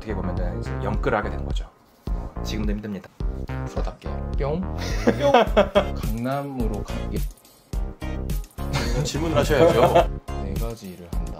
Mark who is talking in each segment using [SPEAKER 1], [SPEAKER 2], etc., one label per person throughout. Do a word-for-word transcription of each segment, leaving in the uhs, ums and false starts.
[SPEAKER 1] 어떻게 보면 이제 영끌을 하게 된 거죠. 지금도 힘듭니다.
[SPEAKER 2] 프로답게 뿅 뿅 강남으로 가...
[SPEAKER 1] 질문을 하셔야죠.
[SPEAKER 2] 네 가지 일을 한다.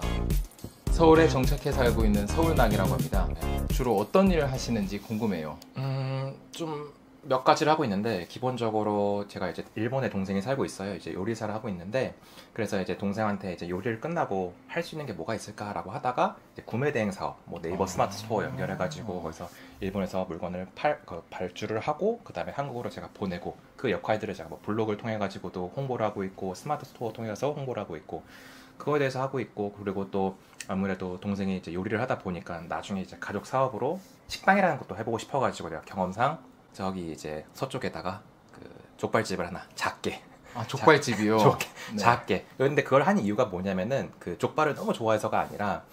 [SPEAKER 2] 서울에 정착해 살고 있는 서울낙이라고 합니다.
[SPEAKER 1] 네.
[SPEAKER 2] 주로 어떤 일을 하시는지 궁금해요.
[SPEAKER 1] 음, 좀 몇 가지를 하고 있는데, 기본적으로 제가 이제 일본에 동생이 살고 있어요. 이제 요리사를 하고 있는데, 그래서 이제 동생한테 이제 요리를 끝나고 할 수 있는 게 뭐가 있을까라고 하다가 이제 구매 대행 사업, 뭐 네이버 스마트 스토어 연결해가지고 거기서 일본에서 물건을 팔, 그 발주를 하고 그 다음에 한국으로 제가 보내고, 그 역할들을 제가 뭐 블로그를 통해 가지고도 홍보를 하고 있고, 스마트 스토어 통해서 홍보를 하고 있고, 그거에 대해서 하고 있고, 그리고 또 아무래도 동생이 이제 요리를 하다 보니까 나중에 이제 가족 사업으로 식당이라는 것도 해보고 싶어가지고 내가 경험상 저기 이제 서쪽에다가 그 족발집을 하나 작게
[SPEAKER 2] 아 족발집이요?
[SPEAKER 1] 작게,
[SPEAKER 2] 네.
[SPEAKER 1] 작게. 근데 그걸 한 이유가 뭐냐면은 그 족발을 너무 좋아해서가 아니라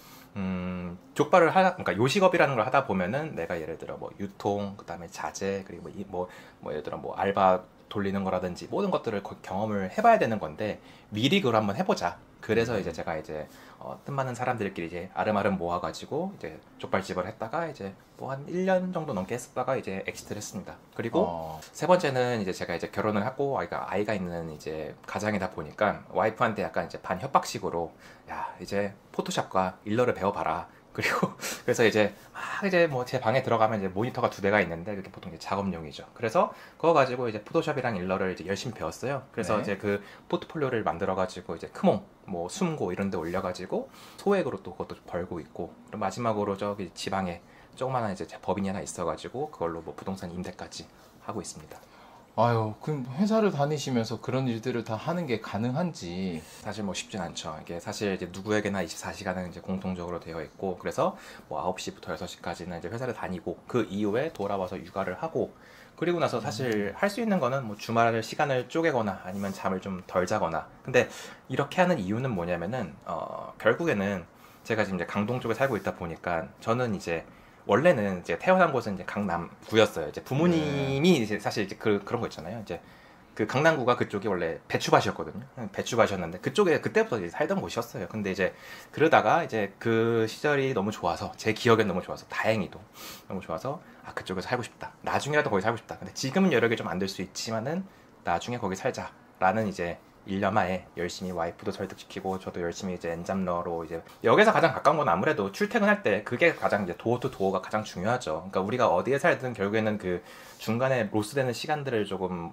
[SPEAKER 1] 음 족발을 하다, 그러니까 요식업이라는 걸 하다 보면은 내가 예를 들어 뭐 유통, 그 다음에 자재, 그리고 뭐, 이, 뭐, 뭐 예를 들어 뭐 알바 돌리는 거라든지 모든 것들을 경험을 해봐야 되는 건데, 미리 그걸 한번 해보자. 그래서 이제 제가 이제 어, 뜻맞는 사람들끼리 이제 아름아름 모아가지고 이제 족발집을 했다가 이제 뭐 한 일 년 정도 넘게 했었다가 이제 엑시트를 했습니다. 그리고
[SPEAKER 2] 어...
[SPEAKER 1] 세 번째는 이제 제가 이제 결혼을 하고 아이가 아이가 있는 이제 가장이다 보니까 와이프한테 약간 이제 반 협박식으로 야 이제 포토샵과 일러를 배워봐라. 그리고 그래서 이제 막 이제 뭐 제 방에 들어가면 이제 모니터가 두 대가 있는데 그게 보통 이제 작업용이죠. 그래서 그거 가지고 이제 포토샵이랑 일러를 이제 열심히 배웠어요. 그래서
[SPEAKER 2] 네.
[SPEAKER 1] 이제 그 포트폴리오를 만들어 가지고 이제 크몽, 뭐 숨고 이런 데 올려 가지고 소액으로 또 그것도 벌고 있고, 그리고 마지막으로 저기 지방에 조그마한 이제 법인이 하나 있어 가지고 그걸로 뭐 부동산 임대까지 하고 있습니다.
[SPEAKER 2] 아유, 그럼 회사를 다니시면서 그런 일들을 다 하는 게 가능한지.
[SPEAKER 1] 사실 뭐 쉽진 않죠. 이게 사실 이제 누구에게나 이십사 시간은 이제 공통적으로 되어 있고, 그래서 뭐 아홉 시부터 여섯 시까지는 이제 회사를 다니고, 그 이후에 돌아와서 육아를 하고, 그리고 나서 사실 할 수 있는 거는 뭐 주말 시간을 쪼개거나 아니면 잠을 좀 덜 자거나. 근데 이렇게 하는 이유는 뭐냐면은 어 결국에는 제가 지금 이제 강동 쪽에 살고 있다 보니까, 저는 이제 원래는 이제 태어난 곳은 이제 강남구였어요. 이제 부모님이 네. 이제 사실 이제 그 그런 거 있잖아요. 이제 그 강남구가 그쪽이 원래 배추밭이었거든요. 배추밭이었는데 그쪽에 그때부터 이제 살던 곳이었어요. 근데 이제 그러다가 이제 그 시절이 너무 좋아서, 제 기억엔 너무 좋아서, 다행히도 너무 좋아서 아 그쪽에서 살고 싶다. 나중에라도 거기 살고 싶다. 근데 지금은 여력이 좀 안 될 수 있지만은 나중에 거기 살자라는 이제 일념하에 열심히 와이프도 설득시키고 저도 열심히 이제 엔잡러로 이제 역에서 가장 가까운 건 아무래도 출퇴근할 때 그게 가장 이제 도어 투 도어가 가장 중요하죠. 그러니까 우리가 어디에 살든 결국에는 그 중간에 로스되는 시간들을 조금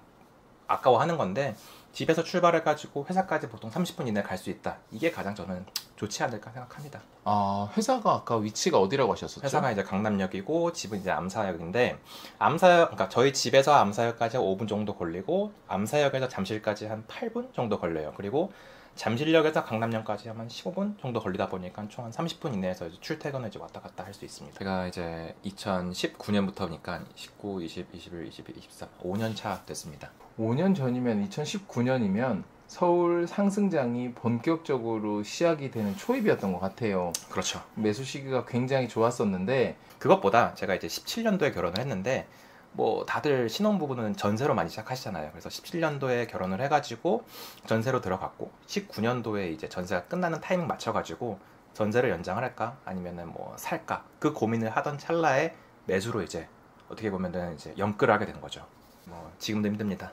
[SPEAKER 1] 아까워하는 건데, 집에서 출발해가지고 회사까지 보통 삼십 분 이내에 갈 수 있다. 이게 가장 저는 좋지 않을까 생각합니다.
[SPEAKER 2] 아, 회사가 아까 위치가 어디라고 하셨었죠?
[SPEAKER 1] 회사가 이제 강남역이고 집은 이제 암사역인데, 암사역, 그러니까 저희 집에서 암사역까지 오 분 정도 걸리고, 암사역에서 잠실까지 한 팔 분 정도 걸려요. 그리고 잠실역에서 강남역까지 한 십오 분 정도 걸리다 보니까 총 한 삼십 분 이내에서 이제 출퇴근을 이제 왔다 갔다 할 수 있습니다. 제가 이제 이천십구 년부터니까 십구, 이십, 이십일, 이십이, 이십삼, 오 년 차 됐습니다.
[SPEAKER 2] 오 년 전이면 이천십구 년이면 서울 상승장이 본격적으로 시작이 되는 초입이었던 것 같아요.
[SPEAKER 1] 그렇죠.
[SPEAKER 2] 매수 시기가 굉장히 좋았었는데,
[SPEAKER 1] 그것보다 제가 이제 십칠 년도에 결혼을 했는데, 뭐 다들 신혼부부는 전세로 많이 시작하시잖아요. 그래서 십칠 년도에 결혼을 해가지고 전세로 들어갔고, 십구 년도에 이제 전세가 끝나는 타이밍 맞춰가지고 전세를 연장을 할까 아니면은 뭐 살까, 그 고민을 하던 찰나에 매수로 이제 어떻게 보면은 이제 영끌을 하게 된 거죠. 뭐 지금도 힘듭니다.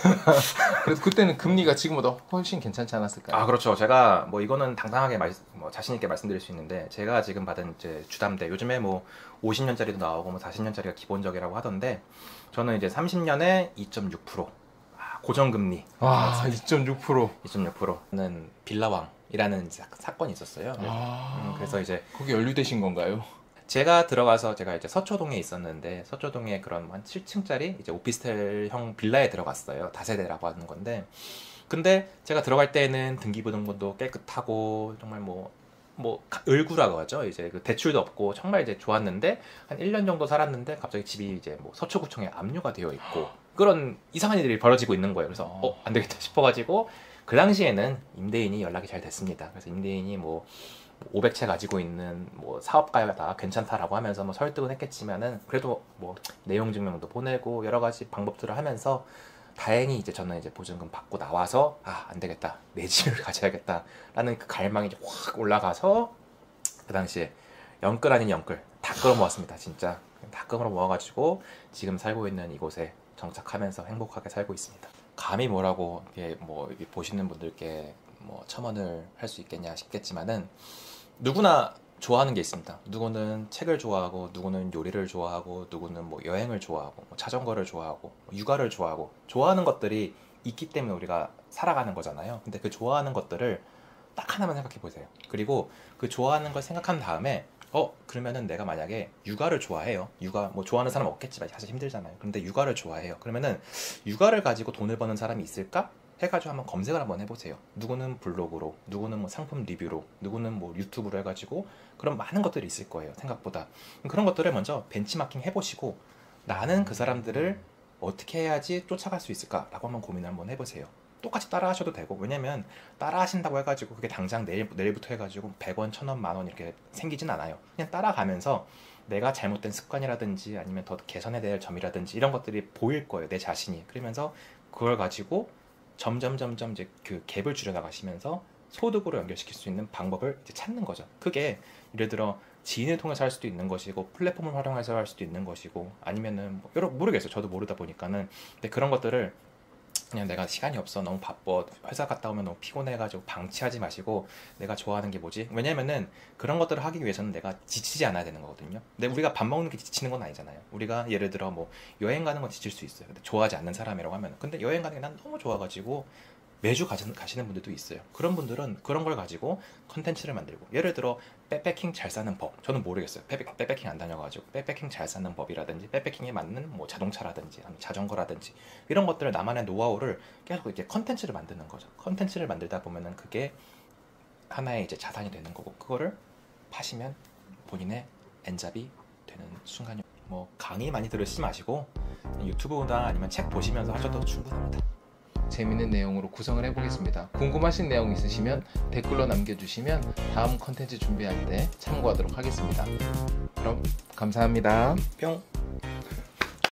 [SPEAKER 2] 그래서 그때는 금리가 지금보다 훨씬 괜찮지 않았을까요?
[SPEAKER 1] 아 그렇죠. 제가 뭐 이거는 당당하게 말, 뭐 자신 있게 말씀드릴 수 있는데, 제가 지금 받은 이제 주담대, 요즘에 뭐 오십 년짜리도 나오고 뭐 사십 년짜리가 기본적이라고 하던데, 저는 이제 삼십 년에 이 점 육 퍼센트 아, 고정금리.
[SPEAKER 2] 아, 이 점 육 퍼센트.
[SPEAKER 1] 이 점 육 퍼센트는 빌라왕이라는 사건이 있었어요.
[SPEAKER 2] 아,
[SPEAKER 1] 음, 그래서 이제
[SPEAKER 2] 거기 연루되신 건가요?
[SPEAKER 1] 제가 들어가서, 제가 이제 서초동에 있었는데, 서초동에 그런 한 칠 층짜리 이제 오피스텔형 빌라에 들어갔어요. 다세대라고 하는 건데, 근데 제가 들어갈 때는 등기부등본도 깨끗하고 정말 뭐 뭐 을구라고 하죠. 이제 그 대출도 없고 정말 이제 좋았는데, 한 일 년 정도 살았는데 갑자기 집이 이제 뭐 서초구청에 압류가 되어 있고 그런 이상한 일이 벌어지고 있는 거예요. 그래서 어, 안 되겠다 싶어가지고, 그 당시에는 임대인이 연락이 잘 됐습니다. 그래서 임대인이 뭐 오백 채 가지고 있는 뭐 사업가다 괜찮다라고 하면서 뭐 설득은 했겠지만은, 그래도 뭐 내용 증명도 보내고 여러 가지 방법들을 하면서 다행히 이제 저는 이제 보증금 받고 나와서 아, 안 되겠다, 내 집을 가져야겠다라는 그 갈망이 이제 확 올라가서, 그 당시에 영끌 아닌 영끌, 다 끌어모았습니다. 진짜 다 끌어모아가지고 지금 살고 있는 이곳에 정착하면서 행복하게 살고 있습니다. 감히 뭐라고 이게 뭐 이게 보시는 분들께 뭐 첨언을 할 수 있겠냐 싶겠지만은 누구나 좋아하는 게 있습니다. 누구는 책을 좋아하고, 누구는 요리를 좋아하고, 누구는 뭐 여행을 좋아하고, 뭐 자전거를 좋아하고, 뭐 육아를 좋아하고, 좋아하는 것들이 있기 때문에 우리가 살아가는 거잖아요. 근데 그 좋아하는 것들을 딱 하나만 생각해 보세요. 그리고 그 좋아하는 걸 생각한 다음에 어 그러면은 내가 만약에 육아를 좋아해요. 육아 뭐 좋아하는 사람 없겠지만 사실 힘들잖아요. 근데 육아를 좋아해요. 그러면은 육아를 가지고 돈을 버는 사람이 있을까? 해가지고 한번 검색을 한번 해보세요. 누구는 블로그로, 누구는 뭐 상품 리뷰로, 누구는 뭐 유튜브로 해가지고 그런 많은 것들이 있을 거예요. 생각보다. 그런 것들을 먼저 벤치마킹 해보시고 나는 그 사람들을 어떻게 해야지 쫓아갈 수 있을까라고 한번 고민을 한번 해보세요. 똑같이 따라 하셔도 되고, 왜냐면 따라 하신다고 해가지고 그게 당장 내일, 내일부터 해가지고 백 원, 천 원, 만 원 이렇게 생기진 않아요. 그냥 따라가면서 내가 잘못된 습관이라든지 아니면 더 개선해야 될 점이라든지 이런 것들이 보일 거예요. 내 자신이. 그러면서 그걸 가지고 점점 점점 이제 그 갭을 줄여 나가시면서 소득으로 연결시킬 수 있는 방법을 이제 찾는 거죠. 그게 예를 들어 지인을 통해서 할 수도 있는 것이고, 플랫폼을 활용해서 할 수도 있는 것이고, 아니면은 뭐 여러 모르겠어요. 저도 모르다 보니까는. 근데 그런 것들을 그냥 내가 시간이 없어, 너무 바빠, 회사 갔다 오면 너무 피곤해가지고 방치하지 마시고 내가 좋아하는 게 뭐지? 왜냐면은 그런 것들을 하기 위해서는 내가 지치지 않아야 되는 거거든요. 근데 우리가 밥 먹는 게 지치는 건 아니잖아요. 우리가 예를 들어 뭐 여행 가는 건 지칠 수 있어요. 근데 좋아하지 않는 사람이라고 하면, 근데 여행 가는 게 난 너무 좋아가지고 매주 가시는, 가시는 분들도 있어요. 그런 분들은 그런 걸 가지고 컨텐츠를 만들고, 예를 들어 백패킹 잘 싸는 법, 저는 모르겠어요. 백패, 백패킹 안 다녀가지고 백패킹 잘 싸는 법이라든지 백패킹에 맞는 뭐 자동차라든지 아니면 자전거라든지 이런 것들을 나만의 노하우를 계속 이제 컨텐츠를 만드는 거죠. 컨텐츠를 만들다 보면은 그게 하나의 이제 자산이 되는 거고, 그거를 파시면 본인의 엔잡이 되는 순간이, 뭐 강의 많이 들으시지 마시고 유튜브나 아니면 책 보시면서 하셔도 충분합니다.
[SPEAKER 2] 재밌는 내용으로 구성을 해보겠습니다. 궁금하신 내용 있으시면 댓글로 남겨주시면 다음 컨텐츠 준비할 때 참고하도록 하겠습니다. 그럼 감사합니다.
[SPEAKER 1] 뿅.